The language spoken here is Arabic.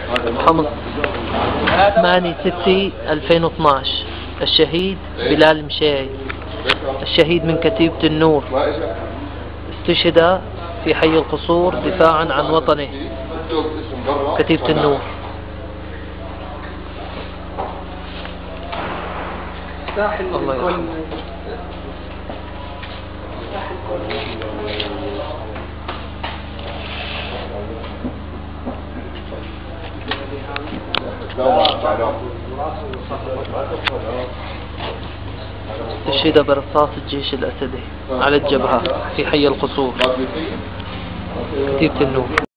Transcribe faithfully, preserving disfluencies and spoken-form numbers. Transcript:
خمس ثمانية ستة ألفين واثناشر. الشهيد بلال مشاي، الشهيد من كتيبة النور، استشهد في حي القصور دفاعا عن وطنه. كتيبة النور. الله يرحمه. استشهد برصاص الجيش الأسدي على الجبهة في حي القصور. كتيبة النور.